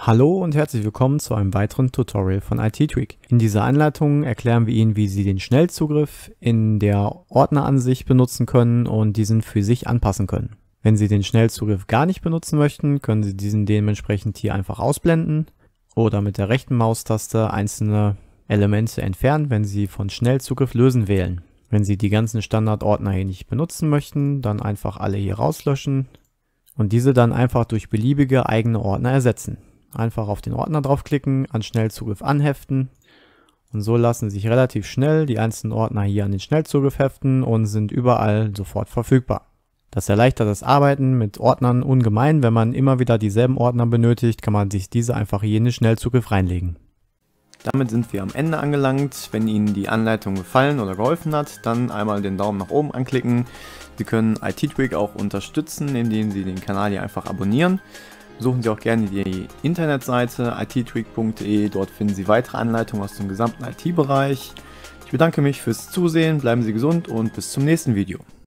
Hallo und herzlich willkommen zu einem weiteren Tutorial von IT-Tweak. In dieser Anleitung erklären wir Ihnen, wie Sie den Schnellzugriff in der Ordneransicht benutzen können und diesen für sich anpassen können. Wenn Sie den Schnellzugriff gar nicht benutzen möchten, können Sie diesen dementsprechend hier einfach ausblenden oder mit der rechten Maustaste einzelne Elemente entfernen, wenn Sie von Schnellzugriff lösen wählen. Wenn Sie die ganzen Standardordner hier nicht benutzen möchten, dann einfach alle hier rauslöschen und diese dann einfach durch beliebige eigene Ordner ersetzen. Einfach auf den Ordner draufklicken, an Schnellzugriff anheften und so lassen sich relativ schnell die einzelnen Ordner hier an den Schnellzugriff heften und sind überall sofort verfügbar. Das erleichtert das Arbeiten mit Ordnern ungemein. Wenn man immer wieder dieselben Ordner benötigt, kann man sich diese einfach hier in den Schnellzugriff reinlegen. Damit sind wir am Ende angelangt. Wenn Ihnen die Anleitung gefallen oder geholfen hat, dann einmal den Daumen nach oben anklicken. Sie können IT-Tweak auch unterstützen, indem Sie den Kanal hier einfach abonnieren. Besuchen Sie auch gerne die Internetseite ittweak.de, dort finden Sie weitere Anleitungen aus dem gesamten IT-Bereich. Ich bedanke mich fürs Zusehen, bleiben Sie gesund und bis zum nächsten Video.